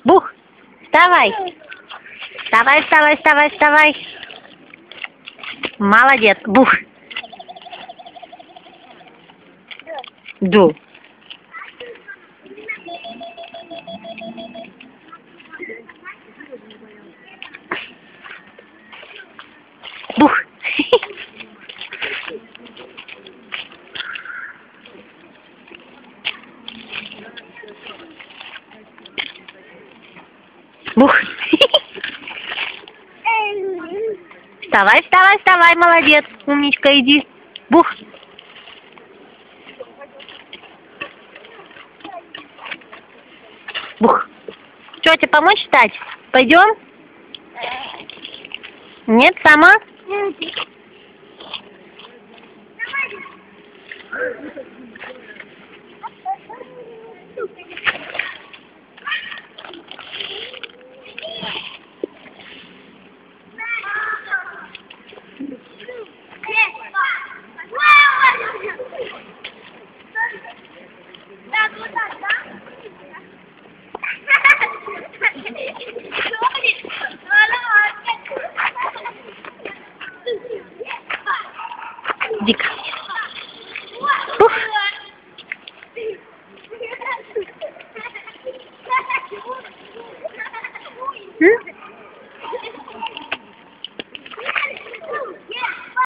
Бух! Вставай! Вставай, вставай, вставай, вставай! Молодец! Бух! Ду! Бух! Бух! Вставай, вставай, вставай, молодец, умничка, иди. Бух! Бух! Что, тебе помочь встать? Пойдем? Нет, сама?